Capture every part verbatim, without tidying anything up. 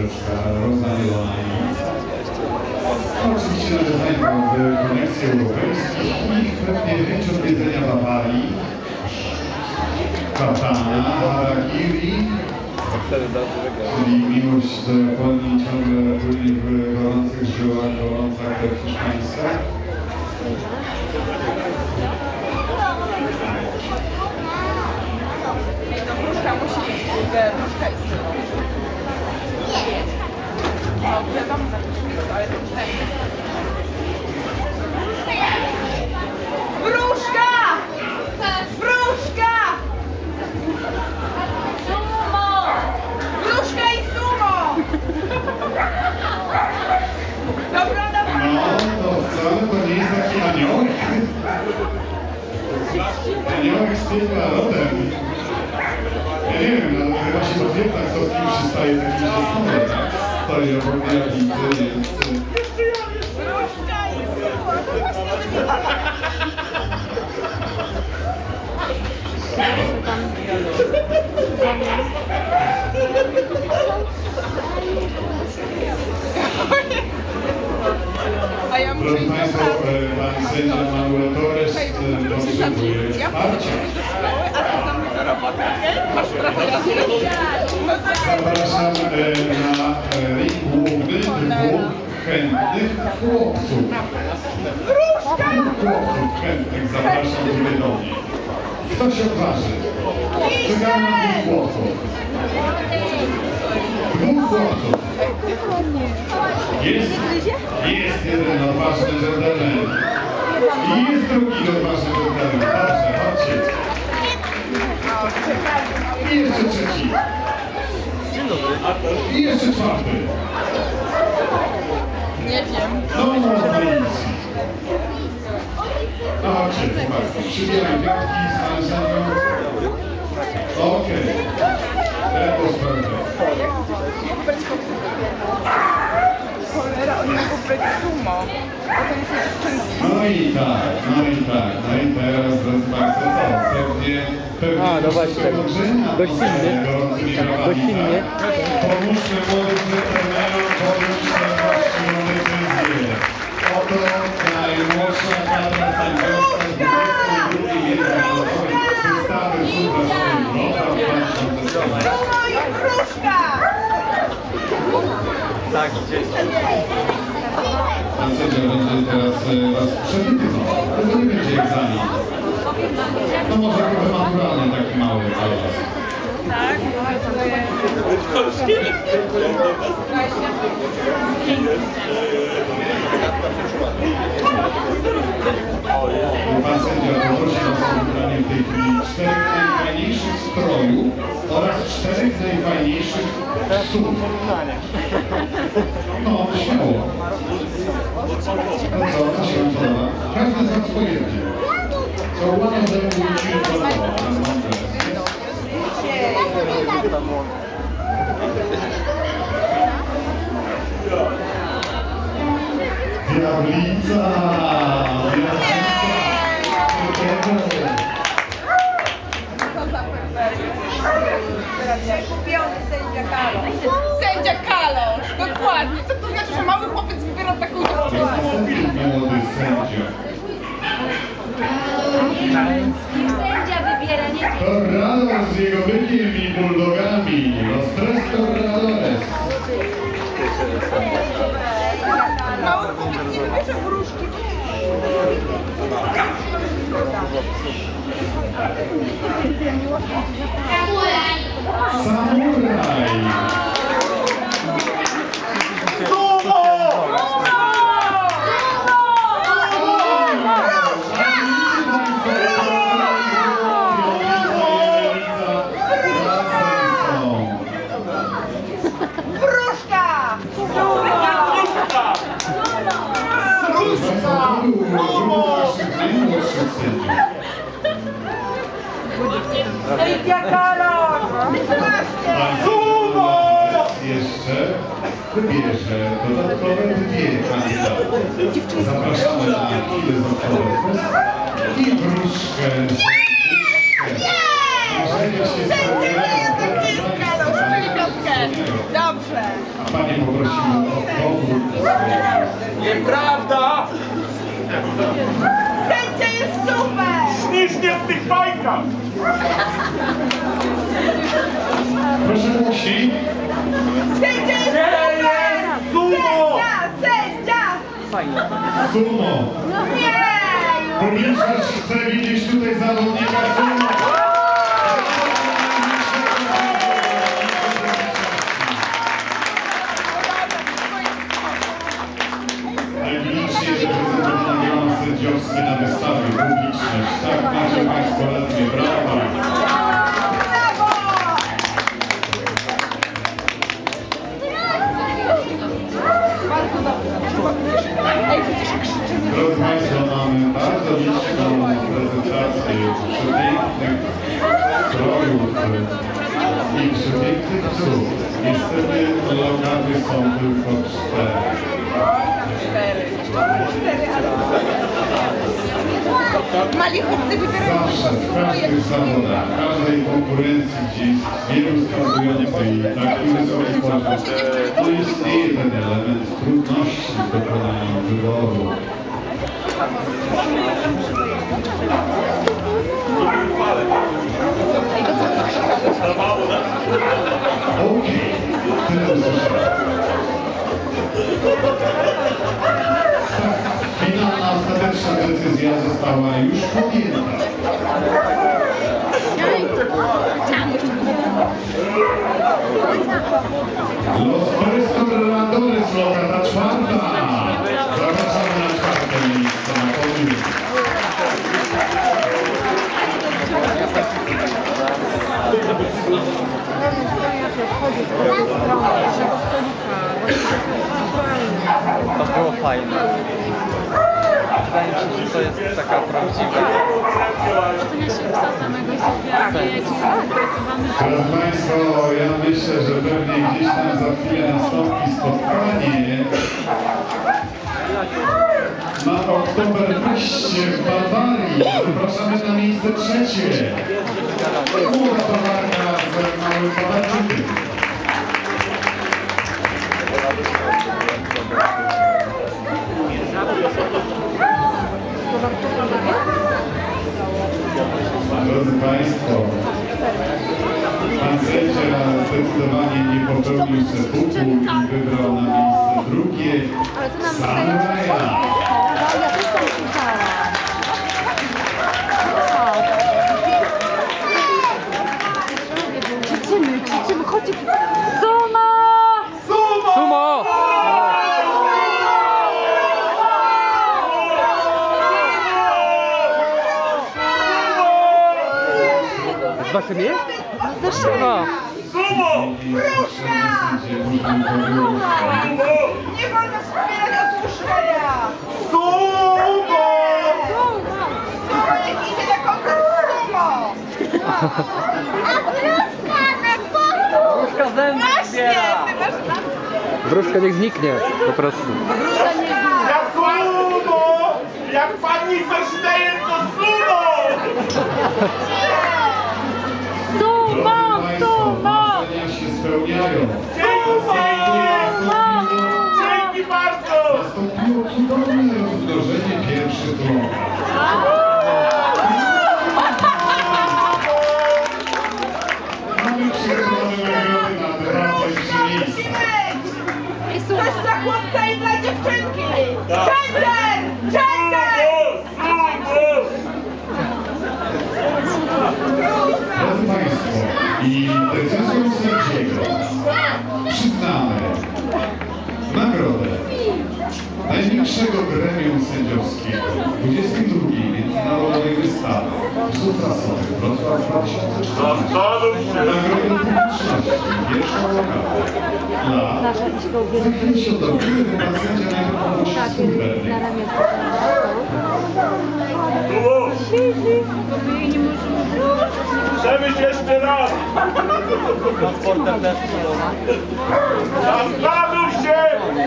Królewska Rosario. Oczywiście nawiązania w koneksji europejskich i pewnie chęć odwiedzenia Bawarii, Katana, Harakiri, czyli miłość do Japonii ciągle płynie w gorących żyłach, gorąca krew hiszpańska. Wróżka musi być, wróżka jest. No, wiadomo, ale to cztery. Wróżka! Wróżka! Sumo! Wróżka i sumo! Dobra, dobra. No, to wcale to nie jest taki aniołek. Aniołek z piekła rodem. Ja nie wiem, no chyba się potwierdza, kto z kim się staje takim dzieckiem, tak? Stoi obok diablicy, więc... Wróżka i sumo! To właśnie A ja muszę Proszę iść do Państwa, pracy. Pan sędzia Manuel Torres potrzebuje Ja wsparcia. do szkoły, a ty za mnie do roboty, okej? Masz prawo jazdy. No to Zapraszam na ring główny dwóch chętnych chłopców. Wróżka! Chłopców chętnych zapraszam tutaj do mnie. Kto się odważy? Czekamy na dwóch chłopców. Dwóch chłopców. Jest, jest jeden odważny dżentelmen. I jest drugi odważny dżentelmen. Dobrze, chodźcie. I jeszcze trzeci. I jeszcze czwarty. Nie wiem. No, no, policji. No chodźcie, chłopaki. Przybieraj piątki z panem sędzią. Okej. Tempo sprawdzę. Cholera, oni mogą być sumo. Bo to nie są dziewczynki. No i tak, no i tak. No i teraz, drodzy Państwo, co? Pewnie, pewnie... A, no właśnie, gościnny. Gościnnie. Pomóżmy młodym dżentelmenom podjąć tę właściwą decyzję. Oto najmłodsza kadra sędziowska z dwudziestej drugiej międzynarodowej wystawy Super Europa dwa tysiące czternaście. Sumo i wróżka! Tak, gdzieś. Pan sędzia będzie teraz e, Was przewidywał, ale to nie będzie egzamin. No może trochę maturalny, taki mały dla Was. Tak, Pan sędzia poprosi Was o wybranie w tej chwili czterech najfajniejszych strojów oraz czterech najfajniejszych psów. No, śmiało. No co, co się Wam podoba? Każdy z Was po jednym. Co ładnie zajmuje się podoba. Diablica! Kupiony sędzia Kalosz. Sędzia Kalosz, dokładnie. Co to znaczy, że mały chłopiec wybierał taką dziewczynę? Młody sędzia. Sędzia wybiera, nie Torrador z jego bykiem i bulldogami. Los tres torradores. Mały chłopiec nie wybierze wróżki. Samuraj. Wróżka! Sędzia Kalosz! Jeszcze wybierze dodatkowe dwie kandydatki. Zapraszamy na chwilę zapowiedź i wróżkę. Sędzia Kalosz, czyli piątkę. Dobrze. Panie poprosimy o powrót do swojej miejsca. Nieprawda! Sędzia jest super! Ślicznie w tych bajkach! Proszę głośniej. Sędzia jest super! Sumo! Sędzia! Sędzia! Fajnie. Sumo. Nie! Publiczność chce widzieć tutaj zawodnika sumo. Najbliżsi reprezentowany grono sędziowskie na wystawie publiczność. Tak macie Państwo rację. Brawa. Brawo! Bardzo dobrze. Ej, przecież krzyczymy. Drodzy Państwo, mamy bardzo liczną prezentację przepięknych strojów i przepięknych psów. Niestety lokaty są tylko cztery. Mali chłopcy wybierają Zawsze w każdych zawodach, w każdej konkurencji gdzieś wielu skandujących i taki wysoki poziom, to istnieje ten element trudności w dokonaniu wyboru. Okej, tyle usłyszałem. Finalna, ostateczna decyzja została już podjęta. Los Corredores, lokata czwarta. Zapraszamy na czwarte miejsce na podium. To było fajne. Wydaje mi się, że to jest taka prawdziwa. Drodzy Państwo, ja myślę, że pewnie gdzieś tam za chwilę nastąpi spotkanie na Oktoberfeście w Bawarii. Zapraszamy na miejsce trzecie. Młoda Bawarka z małym Bawarczykiem. Drodzy Państwo, pan sędzia zdecydowanie nie popełnił sepuku i wybrał na miejsce drugie Samuraja. Ja też tam słyszałam. Krzyczymy, krzyczymy, chodźcie. Suma! Sumo! Z waszym jest? No. Sumo! Nie wolno wspierać odpuszczenia! Sumo! Sumo niech idzie na konkurs sumo! Wróżka zęby Właśnie! zbiera. Ty masz... Wróżka niech zniknie po prostu. Ja sumo! Jak pani Verstejen to sumo! Drodzy Państwo, marzenia się spełniają. Dzięki bardzo! Nastąpiło cudowne rozmnożenie pierwszych lokat. Mamy przygotowane nagrody na dwa pierwsze miejsca. Coś dla chłopca i dla dziewczynki! Gender! Gender! Drodzy Państwo, i decyzją sędziego przyznamy nagrodę największego gremium sędziowskiego dwudziestej drugiej Międzynarodowej Wystawy Psów Rasowych Wrocław dwa tysiące czternaście. Nagrodę publiczności pierwszą lokatę dla Zachęci się do gry, bo pan sędzia najpierw pomusi skurwerny. Przemyśl jeszcze raz! Transportem też. Zastanów się!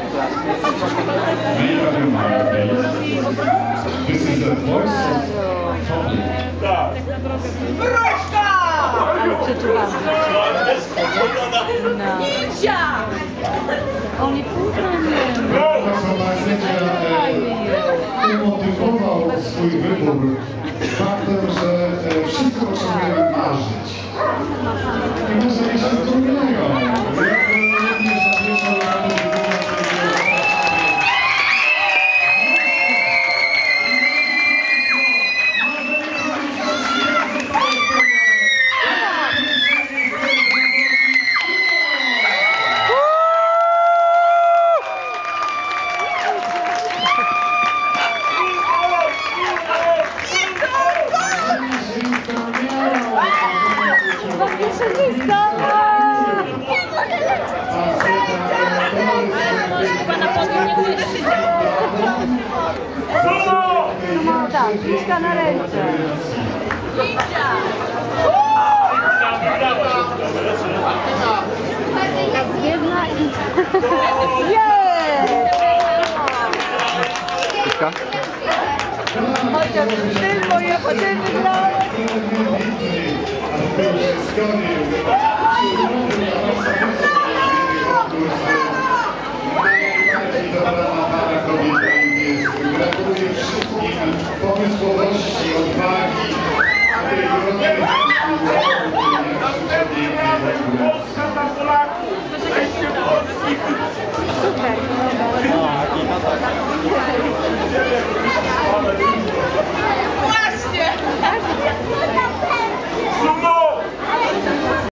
This is the voice of public. Tak. Wróżka! Ale przeczuwamy. Ninja! umotywował swój wybór faktem, że e, wszyscy potrzebujemy marzyć. I może jeszcze z drugiego. Ja również zawieszał na to, No tak, piszka na ręce. Jedna i... Jest! Piszka? Chociaż ty moje chodzenie wygrałeś. Gratuluję wszystkim pomysłowości, odwagi, tej Polska dla Polaków! Weźcie Polski!